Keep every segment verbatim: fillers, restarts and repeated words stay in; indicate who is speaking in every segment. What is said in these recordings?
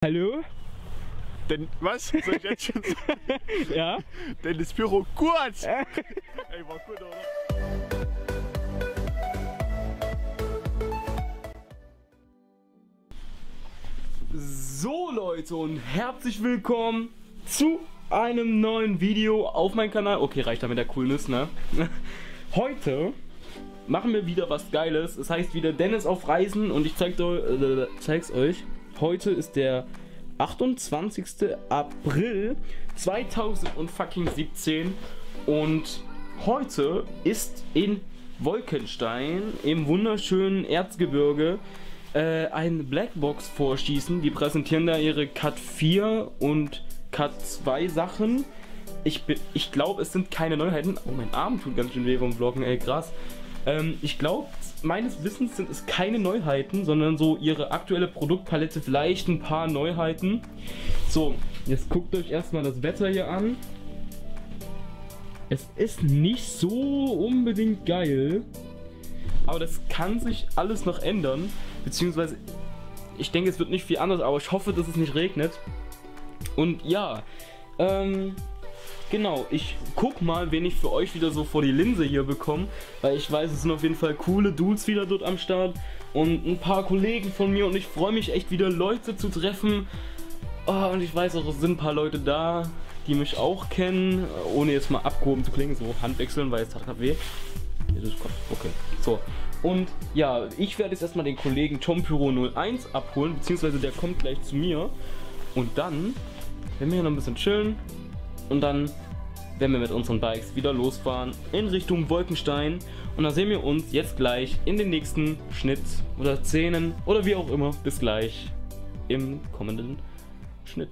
Speaker 1: Hallo?
Speaker 2: Denn, was? Soll ich jetzt schon sagen?
Speaker 1: Ja?
Speaker 2: Denn das Büro kurz! Ey, war gut, oder?
Speaker 1: So Leute und herzlich willkommen zu einem neuen Video auf meinem Kanal. Okay, reicht da mit der Coolness, ne? Heute machen wir wieder was Geiles. Es heißt wieder Dennis auf Reisen und ich zeig äh, zeig's euch. Heute ist der achtundzwanzigste April zweitausendsiebzehn und heute ist in Wolkenstein im wunderschönen Erzgebirge äh, ein Blackbox vorschießen. Die präsentieren da ihre Cut vier und Cut zwei Sachen. Ich, ich glaube, es sind keine Neuheiten. Oh, mein Arm tut ganz schön weh vom Vloggen, ey, krass. Ähm, ich glaube, meines Wissens sind es keine Neuheiten, sondern so ihre aktuelle Produktpalette, vielleicht ein paar Neuheiten. So, jetzt guckt euch erstmal das Wetter hier an. Es ist nicht so unbedingt geil, aber das kann sich alles noch ändern. Beziehungsweise, ich denke, es wird nicht viel anders, aber ich hoffe, dass es nicht regnet. Und ja, ähm... genau, ich guck mal, wen ich für euch wieder so vor die Linse hier bekomme, weil ich weiß, es sind auf jeden Fall coole Dudes wieder dort am Start und ein paar Kollegen von mir und ich freue mich echt wieder Leute zu treffen. Oh, und ich weiß auch, es sind ein paar Leute da, die mich auch kennen, ohne jetzt mal abgehoben zu klingen, so Handwechseln, weil es hat gerade weh. Okay, so. Und ja, ich werde jetzt erstmal den Kollegen Tompyro null eins abholen, beziehungsweise der kommt gleich zu mir und dann werden wir hier noch ein bisschen chillen. Und dann werden wir mit unseren Bikes wieder losfahren in Richtung Wolkenstein. Und dann sehen wir uns jetzt gleich in den nächsten Schnitt oder Szenen oder wie auch immer. Bis gleich im kommenden Schnitt.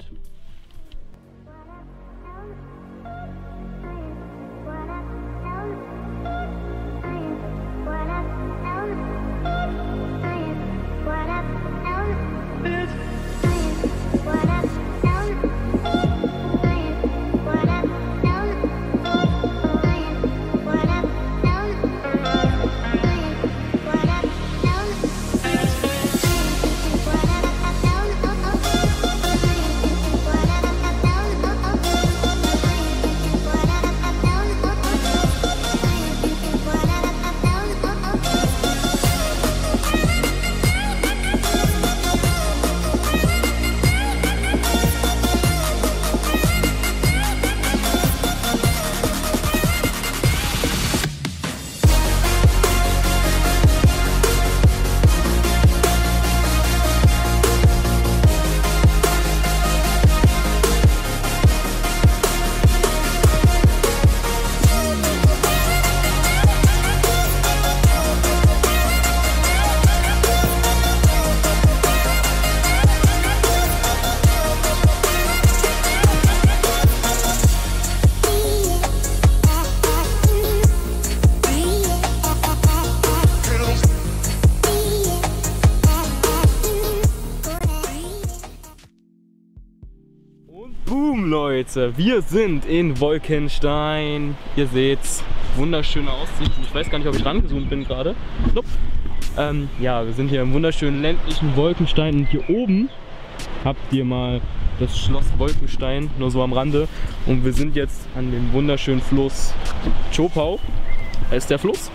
Speaker 1: Leute, wir sind in Wolkenstein. Ihr seht's, wunderschöne Aussicht. Ich weiß gar nicht, ob ich rangezoomt bin gerade. Nope. Ähm, ja, wir sind hier im wunderschönen ländlichen Wolkenstein und hier oben habt ihr mal das Schloss Wolkenstein, nur so am Rande. Und wir sind jetzt an dem wunderschönen Fluss Zschopau. Da ist der Fluss.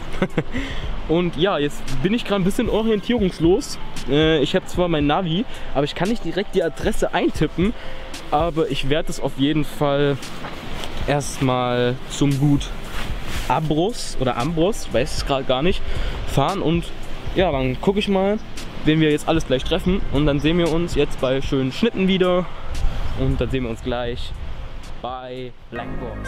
Speaker 1: Und ja, jetzt bin ich gerade ein bisschen orientierungslos. Äh, ich habe zwar mein Navi, aber ich kann nicht direkt die Adresse eintippen. Aber ich werde es auf jeden Fall erstmal zum Gut Ambros oder Ambros, weiß es gerade gar nicht, fahren. Und ja, dann gucke ich mal, wen wir jetzt alles gleich treffen. Und dann sehen wir uns jetzt bei schönen Schnitten wieder. Und dann sehen wir uns gleich bei Blackbox.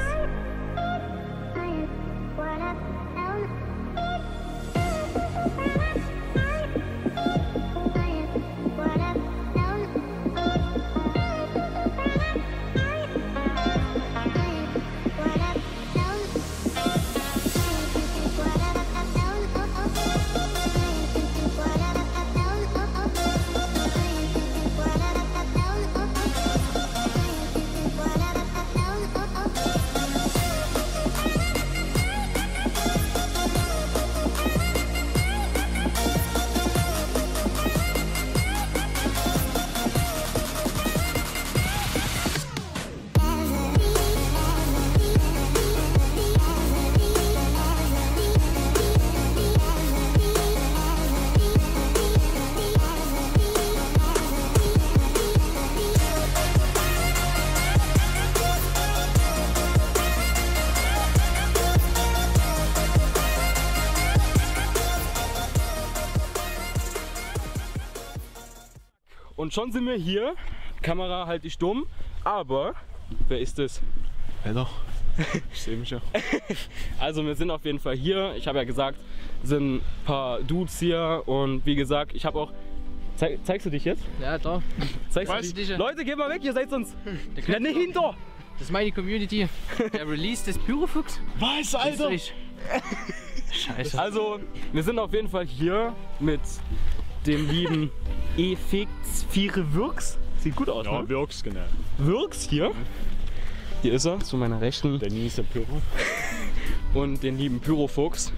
Speaker 1: schon sind wir hier. Kamera halt dich dumm. Aber, wer ist das?
Speaker 2: Ja doch, ich sehe mich ja.
Speaker 1: Also wir sind auf jeden Fall hier. Ich habe ja gesagt, sind ein paar Dudes hier. Und wie gesagt, ich habe auch... Zeig, zeigst du dich jetzt?
Speaker 3: Ja, da.
Speaker 1: Zeigst
Speaker 2: Was?
Speaker 1: du dich? Leute, geht mal weg, ihr seid sonst... Ja, nicht hinter!
Speaker 3: Das ist meine Community. Der Release des Pyrofuchs.
Speaker 2: Was,
Speaker 3: Das
Speaker 2: Alter?
Speaker 3: ist Scheiße.
Speaker 1: Also, wir sind auf jeden Fall hier mit dem lieben Efix vier Wirks. Sieht gut aus,
Speaker 2: Ja,
Speaker 1: ne?
Speaker 2: wirkst genau.
Speaker 1: Wirks hier. Hier ist er, zu meiner Rechten.
Speaker 2: Der Niese Pyro.
Speaker 1: Und den lieben Pyrofuchs.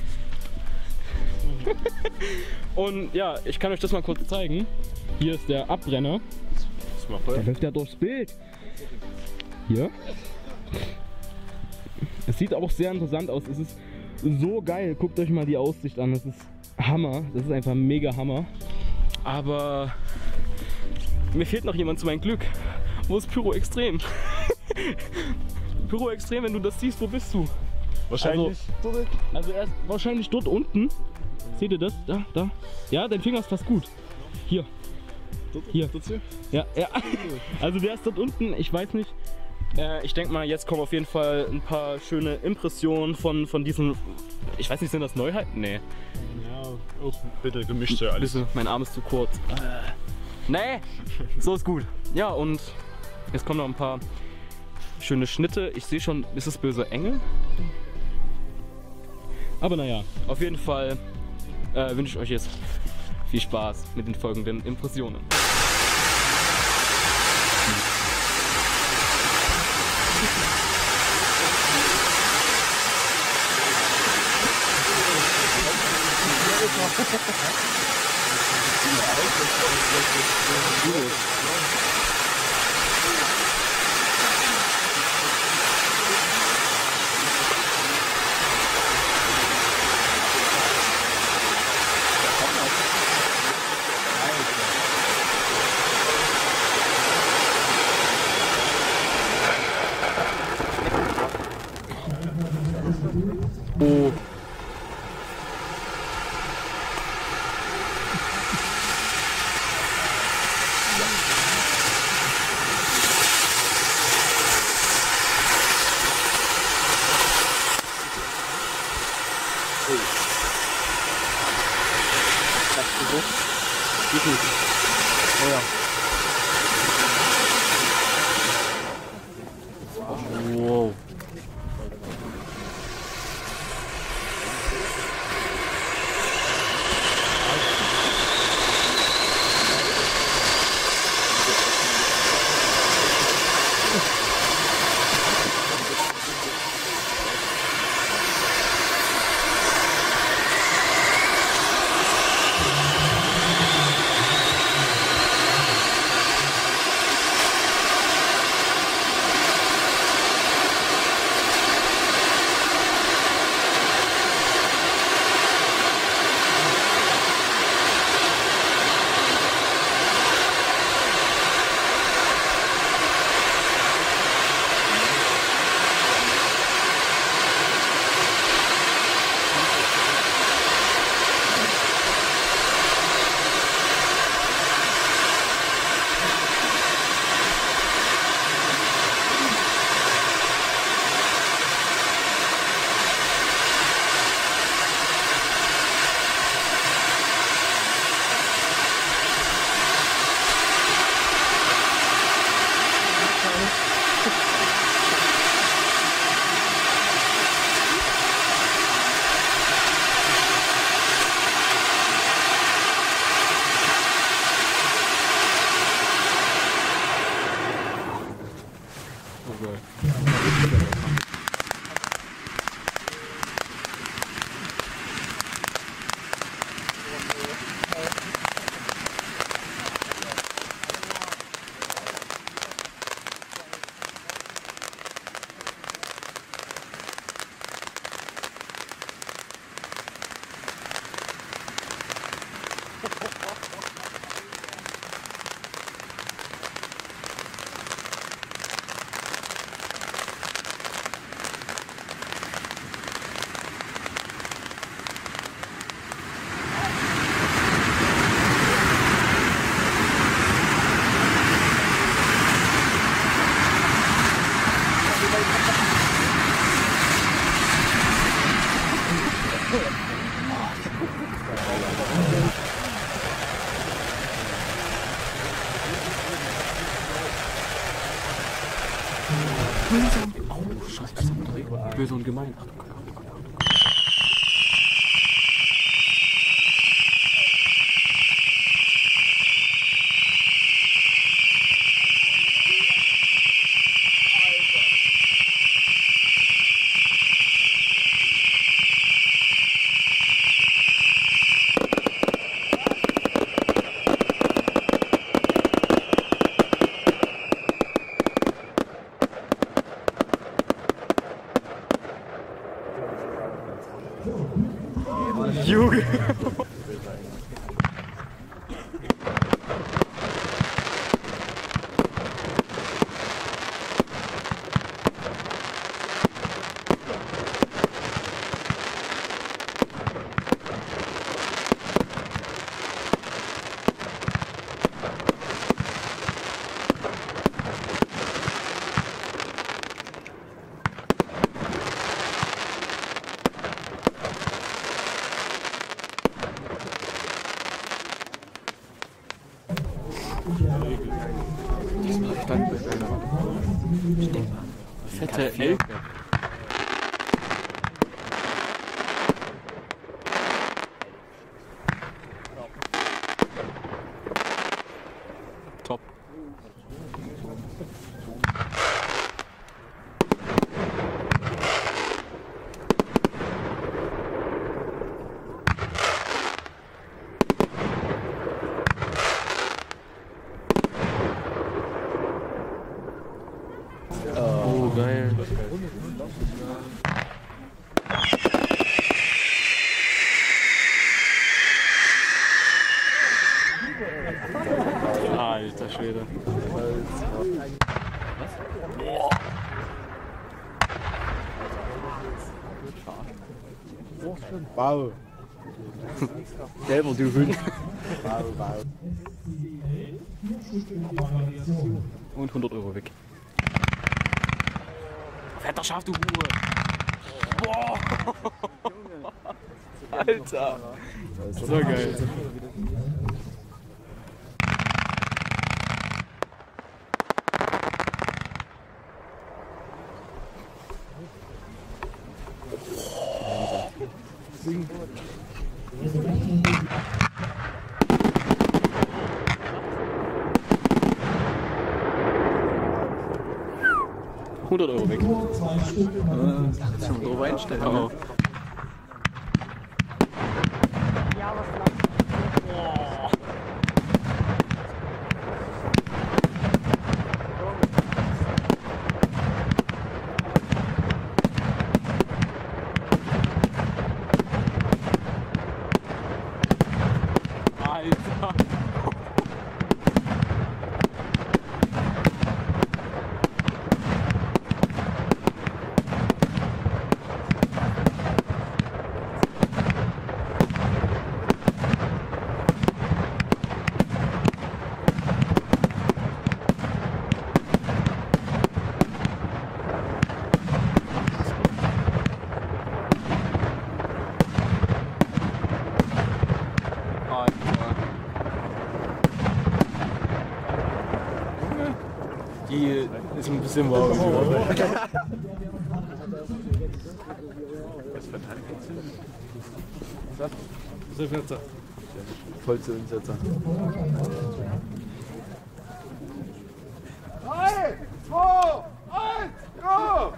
Speaker 1: Und ja, ich kann euch das mal kurz zeigen. Hier ist der Abbrenner.
Speaker 2: Das macht
Speaker 1: Der
Speaker 2: er.
Speaker 1: läuft ja durchs Bild. Hier. Es sieht auch sehr interessant aus. Es ist so geil. Guckt euch mal die Aussicht an. Das ist Hammer. Das ist einfach mega Hammer. Aber mir fehlt noch jemand zu meinem Glück. Wo ist Pyro Extrem? Pyro Extrem, wenn du das siehst, wo bist du?
Speaker 2: Wahrscheinlich.
Speaker 1: Also er ist wahrscheinlich dort unten. Seht ihr das? Da, da. Ja, dein Finger ist fast gut. Hier. Hier.
Speaker 2: Dazu?
Speaker 1: Ja, ja. Also der ist dort unten, ich weiß nicht. Äh, ich denke mal, jetzt kommen auf jeden Fall ein paar schöne Impressionen von, von diesen. Ich weiß nicht, sind das Neuheiten? Nee.
Speaker 2: Ja, auch bitte gemischt ja alles.
Speaker 1: Bisschen, mein Arm ist zu kurz. Äh. Nee, so ist gut. Ja, und jetzt kommen noch ein paar schöne Schnitte. Ich sehe schon, ist es böse Engel? Aber naja, auf jeden Fall äh, wünsche ich euch jetzt viel Spaß mit den folgenden Impressionen. Oh. Wow. Oh, scheiße. Böse und gemein. Junge! Fette Elke. Top. Oh, geil. Alter Schwede.
Speaker 2: Wow. Selber, du Hund. Wow, wow.
Speaker 1: Und hundert Euro weg. Fetter Schaf, du Hure! Boah! Alter! So geil! hundert Euro weg.
Speaker 2: Äh, schon drüber einstellen.
Speaker 1: Oh. Alter! Die ist ein bisschen wow. Was ist das?
Speaker 2: Voll zu uns jetzt.
Speaker 4: drei, zwei, eins, go!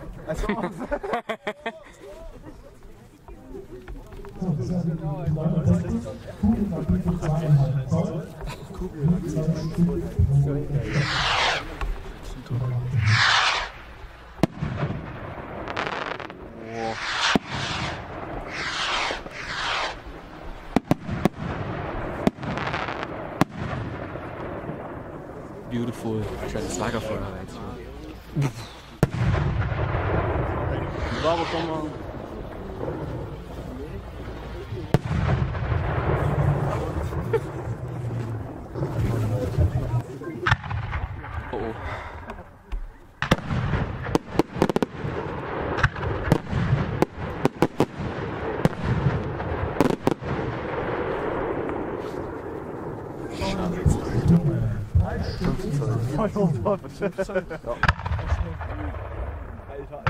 Speaker 1: Beautiful. Kleines Lagerfeuer.
Speaker 2: Aber komm mal.
Speaker 1: Oh oh.
Speaker 2: fünfzehn. Alter.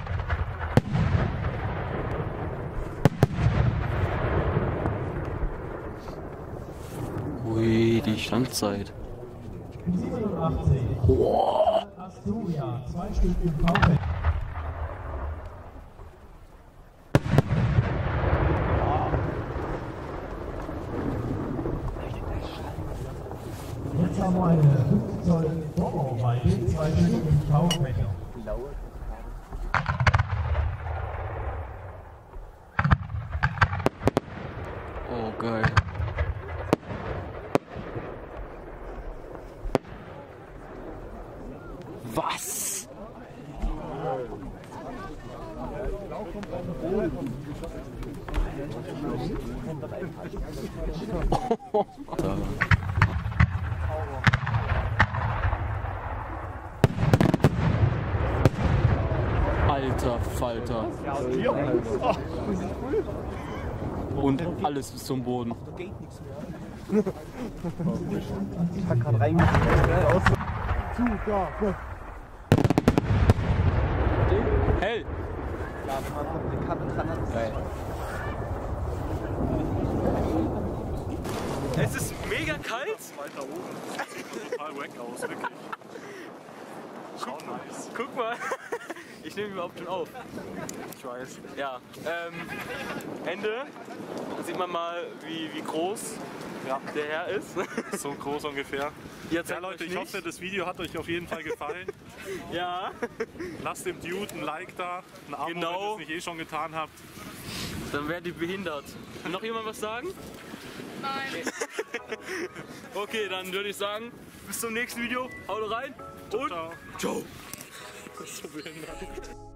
Speaker 3: Ui, die Standzeit.
Speaker 5: siebenundachtzig.
Speaker 3: Boah.
Speaker 5: Asturia, zwei Stück im Vorfeld. Jetzt haben wir eine fünf Zoll Vorbauweite, zwei Stück im Taufbecher.
Speaker 3: Oh, geil. Was? Da. Alter Falter. Und alles bis zum Boden.
Speaker 2: Ich hab grad reingeschmissen. Zugabe.
Speaker 3: Hell!
Speaker 2: Ja, wenn man noch eine Karte dran hat. Geil.
Speaker 1: Es ist mega kalt.
Speaker 6: Weiter oben. Sieht total wack aus, wirklich. Schau nice.
Speaker 1: Guck mal. Ich nehme ihn überhaupt schon auf.
Speaker 6: Ich weiß.
Speaker 1: Ja. Ähm, Ende. Da sieht man mal, wie, wie groß
Speaker 6: Ja.
Speaker 1: der Herr ist.
Speaker 6: So groß ungefähr.
Speaker 1: Ihr
Speaker 6: Ja
Speaker 1: zeigt
Speaker 6: Leute,
Speaker 1: euch
Speaker 6: ich
Speaker 1: nicht.
Speaker 6: hoffe, das Video hat euch auf jeden Fall gefallen.
Speaker 1: Ja.
Speaker 6: Lasst dem Dude ein Like da, ein Abo,
Speaker 1: Genau.
Speaker 6: wenn ihr es nicht eh schon getan habt.
Speaker 1: Dann werdet ihr behindert. Will noch jemand was sagen? Nein. Okay, dann würde ich sagen, bis zum nächsten Video. Haut rein und
Speaker 6: Ciao.
Speaker 1: ciao.
Speaker 6: Das ist so behindert.